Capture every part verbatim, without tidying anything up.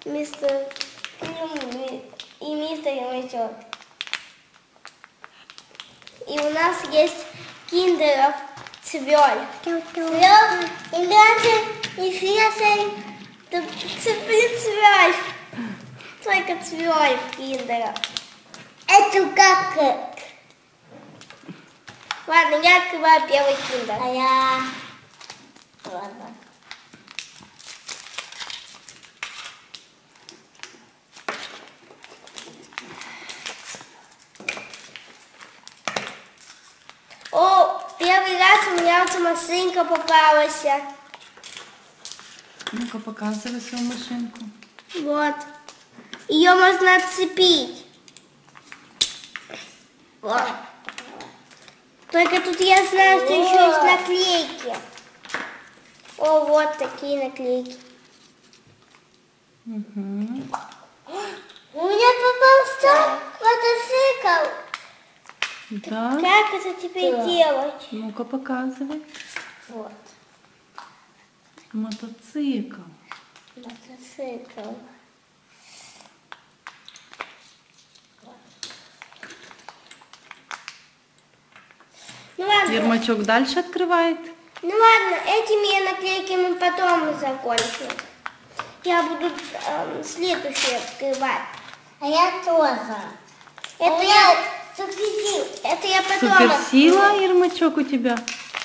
мистер Крем и мистер Ермачок. И у нас есть киндеров цвёль. Цвёль, и дальше, и фесей, цвёль. Только цвёль киндеров. Это как? Ладно, я открываю первый киндер. А я... Ладно. О, первый раз у меня вот машинка попалась. Ну-ка, показывай свою машинку. Вот. Ее можно отцепить. Вот. Только тут я знаю, что еще есть наклейки. О, вот такие наклейки. Угу. У меня попался мотоцикл. Да. Как это теперь да. делать? Ну-ка, показывай. Вот. Мотоцикл. Мотоцикл. Ну ладно. Ермачок дальше открывает. Ну ладно, этими наклейками потом закончим. Я буду эм, следующие открывать. А я тоже. Это а я... Суперсила. Это я потом Суперсила, открою. Ермачок, у тебя?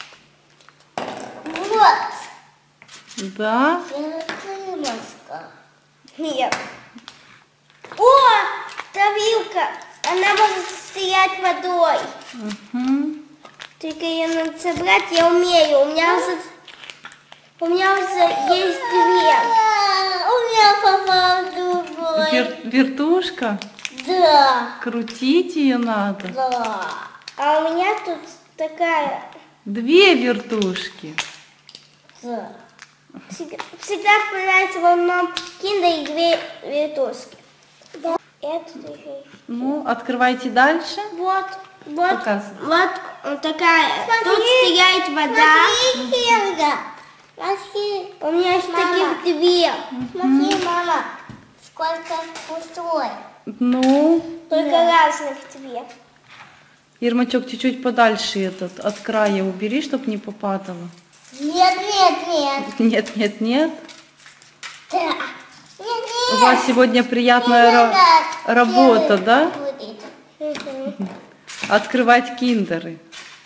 Вот. Да. Маска. Нет. О, травилка. Она может стоять водой. Угу. Только ее надо собрать, я умею. У меня уже, у меня уже есть две. У меня попал другой. Вер, вертушка? Да. Крутить ее надо. Да. А у меня тут такая. Две вертушки. Да. Всегда, всегда нравится в одном киндере две вертушки. Да. Это еще. Ну, открывайте дальше. Вот. Вот, Показывай. вот такая, смотри, тут стоит вода. Смотри, смотри. У меня есть мама. Таких две. Смотри, угу. Мама, сколько пустой. Ну. Только да. Разных две. Ермачок, чуть-чуть подальше этот, от края убери, чтобы не попадало. Нет, нет, нет. Нет, нет, нет. Да. Нет, нет. У вас сегодня приятная ра работа, нет, да? Угу. Открывать киндеры.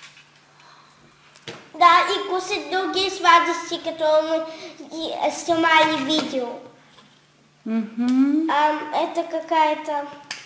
Да, и кушать другие сладости, которые мы снимали видео. Угу. А, это какая-то...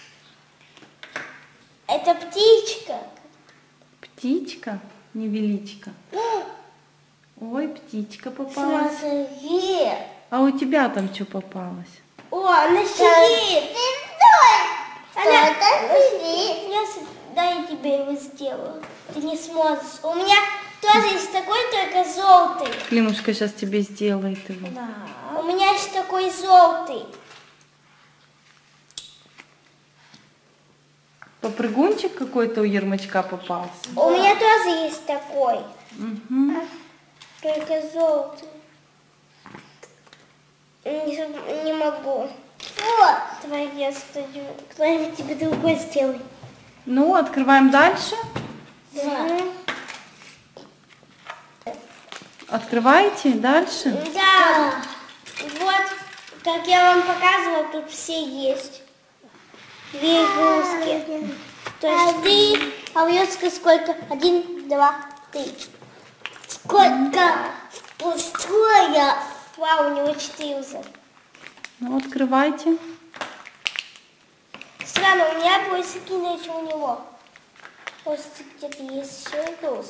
Это птичка. Птичка? Невеличка. Ой, птичка попалась. Смотри. А у тебя там что попалось? О, она сидит. Она сидит. Да, я тебе его сделаю. Ты не сможешь. У меня тоже есть такой, только желтый. Климушка сейчас тебе сделает его. Да. У меня есть такой желтый. Попрыгунчик какой-то у Ермачка попался. У меня тоже есть такой. Угу. Только желтый. Не, не могу. Вот. Давай я стою. Кто-нибудь тебе другой сделай. Ну, открываем дальше. Да. Открываете дальше? Да. Вот, как я вам показывала, тут все есть. Две игрушки. То есть три, а в Ёцке сколько? Один, два, три. Сколько? Пустое. Вау, у него четыре уже. Ну, открывайте. Странно, у меня больше кино, чем у него. Может, где-то есть еще игрушки.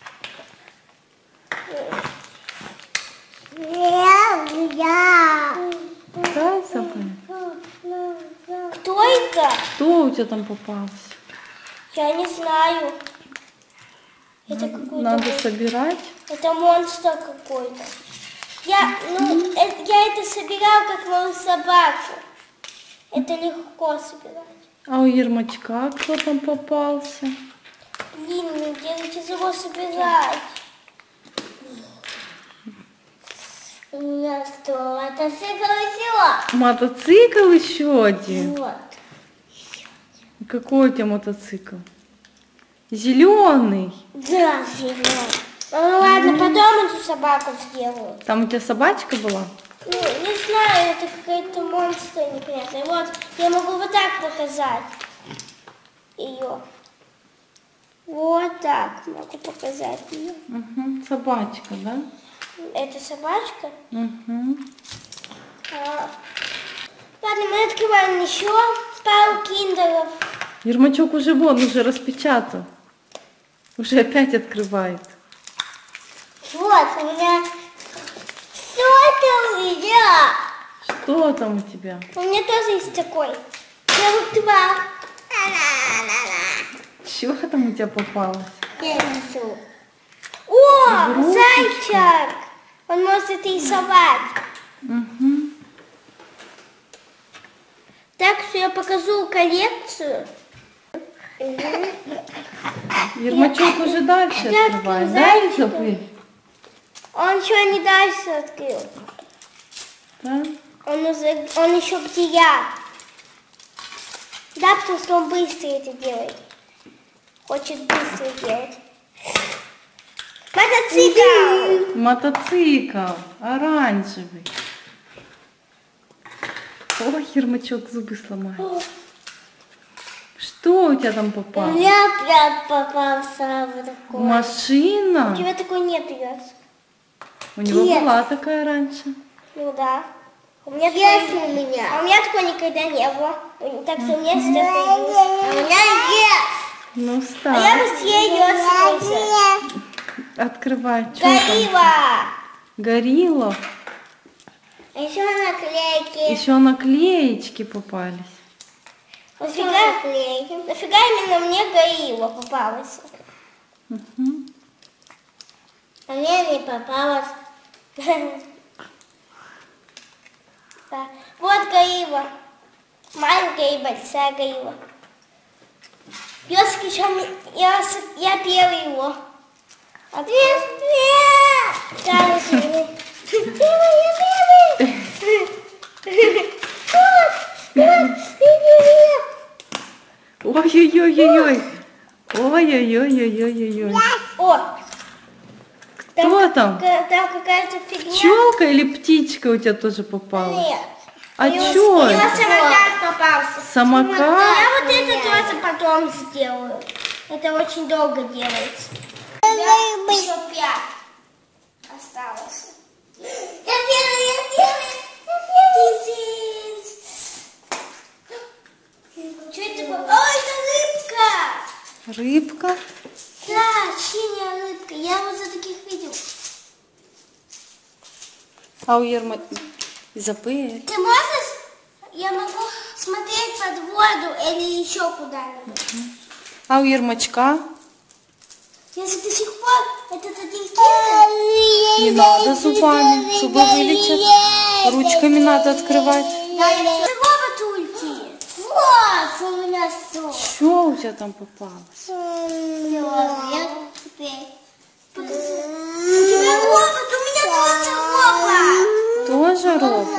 Да, забыли. Кто это? Кто у тебя там попался? Я не знаю. Это какой-то... Надо собирать. Это монстр какой-то. Я, ну, это, я это собирала как мою собаку. Это легко собирать. А у Ермачка кто там попался? Блин, мне где тяжело собирать. У меня что? Это все. Мотоцикл еще один. Вот. Какой у тебя мотоцикл? Зеленый. Да, зеленый. Ну ладно, потом эту собаку сделаю. Там у тебя собачка была? Ну, не знаю, это какая-то монстр непонятная. Вот, я могу вот так показать ее. Вот так могу показать ее. Угу. Собачка, да? Это собачка. Угу. А. Ладно, мы открываем еще пару киндеров. Ермачок уже вон, уже распечатал. Уже опять открывает. Вот, у меня... Что это у меня? Что там у тебя? У меня тоже есть такой. Целых два. Чего там у тебя попалось? О, Игрушечка. зайчик! Он может рисовать. Угу. Так что я покажу коллекцию. Ермачок уже дальше Я открывает, да, зайчика. Изабель? Он еще не дальше открыл. Да? Он, уже, он еще где я. Да, потому что он быстро это делает. Хочет быстро делать. Мотоцикл! Мотоцикл оранжевый. Ой, Ермачок зубы сломает. Что у тебя там У попало? меня прям попался вот такой. Машина? У тебя такой нет, ребят. У него Нет. была такая раньше. Ну да. У меня есть у меня. А у меня такой никогда не было. Так что у меня сейчас появилось. А у меня есть. Ну, А я встань. быстрее ее использую. Открывай. Что там? Горилла. Горилла. А еще наклейки. Еще наклеечки попались. Нафига, нафига именно мне горилла попалась? Угу. А мне не попалась. Да. Вот горилла. Маленькая и большая горилла. Песик еще... Я, я пела его. Привет, привет! Да, белый. Белый, белый. Вот, вот, Ой-ой-ой-ой-ой. Ой-ой-ой-ой-ой-ой. О! Кто там? Там, там какая-то фигня. Пчелка или птичка у тебя тоже попалась? Нет. А У него- чё У него это? самокат попался. Самокат? Я вот это тоже потом сделаю. Это очень долго делается. Еще пять осталось. Я первый, я первый, я первый. Что это такое? О, это рыбка! Рыбка? Да, синяя рыбка. Я вот за таких видел. А у Ерма... Изабель. Ты можешь? Я могу смотреть под воду или еще куда-нибудь. А у Ермачка? Если до сих пор этот один киндер... Не надо зубами. Зубы вылечат. Ручками надо открывать. Да, я робот уйти. Вот, у меня что. Что у тебя там попалось? Я теперь... Покажи. У тебя робот, у меня тоже робот. Тоже робот?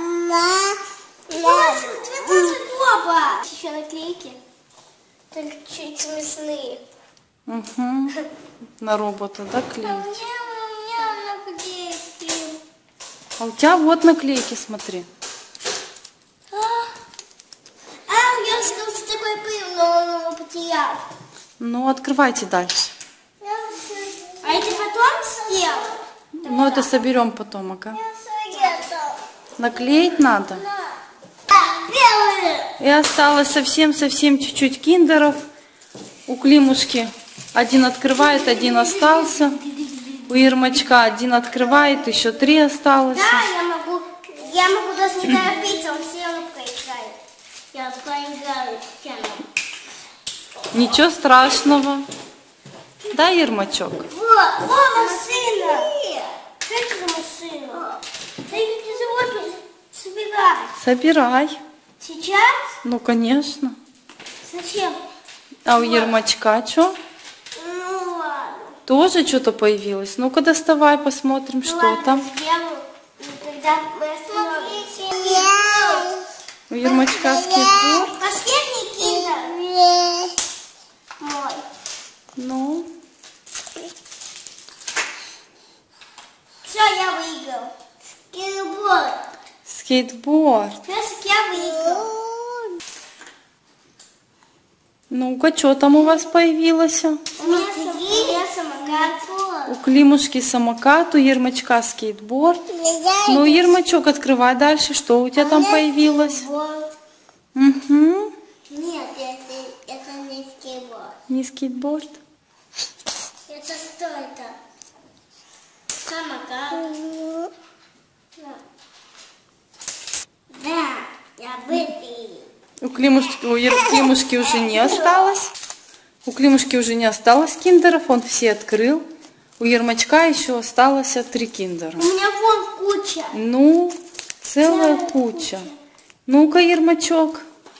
Вася, у тебя тоже робот. Еще наклейки. Только чуть смешные. Угу. На робота, да, А у клеить? меня, у меня наклейки. А у тебя вот наклейки, смотри. А, а у Ёшкова такой был, но он его потерял. Ну, открывайте дальше. А это потом сделал? Ну, это соберем потом, ага. Наклеить надо. И осталось совсем-совсем чуть-чуть киндеров. У Климушки один открывает, один остался. У Ермачка один открывает, еще три осталось. Да, я могу, я могу даже не торопиться, он все равно проиграет. Я проиграю тему. Ничего страшного. Да, Ермачок? Вот, о, машина! Что это за машина? Да ее тяжело собирать. Собирай. Сейчас? Ну, конечно. Зачем? А у Ермачка что? Ну ладно. Тоже что-то появилось? Ну-ка, доставай, посмотрим, Ну что ладно, там. сделаю. Да, мы остановимся. У Ермачка скейтборд. Последний киндер. Мой. Ну, Все, я выиграл. Скейтборд. скейтборд. Песик, я выиграл. Ну-ка, что там у вас появилось? У меня самокат. У Климушки самокат, у Ермачка скейтборд. Ну, Ермачок, открывай дальше. Что у тебя там появилось? Угу. Нет, это, это не скейтборд. Не скейтборд? Это что это? Самокат. Да, я выпил. У Климушки, у Ер- Климушки уже не осталось. У Климушки уже не осталось киндеров, он все открыл. У Ермачка еще осталось три киндера. У меня вон куча. Ну, целая куча. Ну-ка, Ермачок,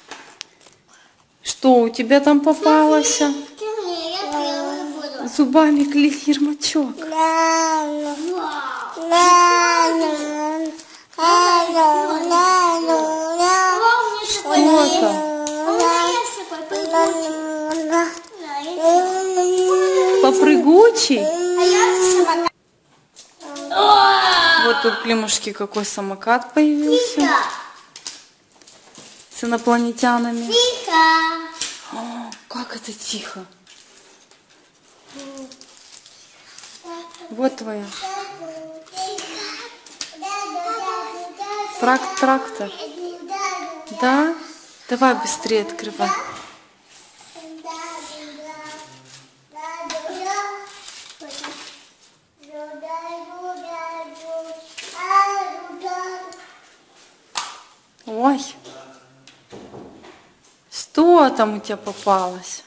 что у тебя там попалось? Ты мне, я первый буду. Зубами клей, Ермачок. Что там? Попрыгучий? Вот у Климушки какой самокат появился с инопланетянами. Тихо. О, как это тихо. Вот твоя. Трак трактор. Да? Давай быстрее открывай. Ой. Что там у тебя попалось?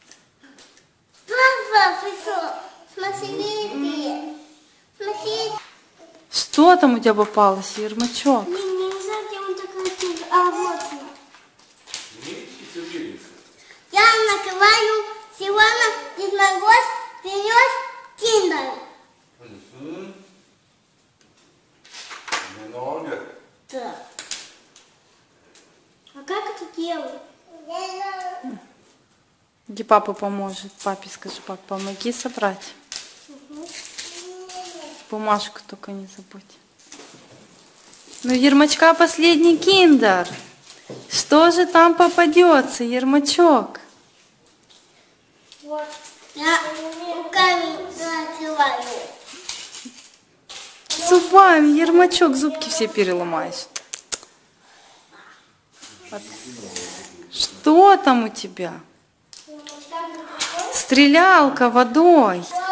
Папа, пришел. Смотрите. Смотрите. Что там у тебя попалось, Ермачок? Не, не знаю, где он такой киндер. А, вот он. Я накрываю сегодня Десногорск принес киндер. Много. Да. А как это делать? Где папа поможет? Папе скажи, пап, помоги собрать. Угу. Бумажку только не забудь. Ну, Ермачка последний киндер. Что же там попадется, Ермачок? Вот. Я руками накрываю. Зубами, Ермачок, зубки все переломаешь. Вот. Что там у тебя? Стрелялка водой.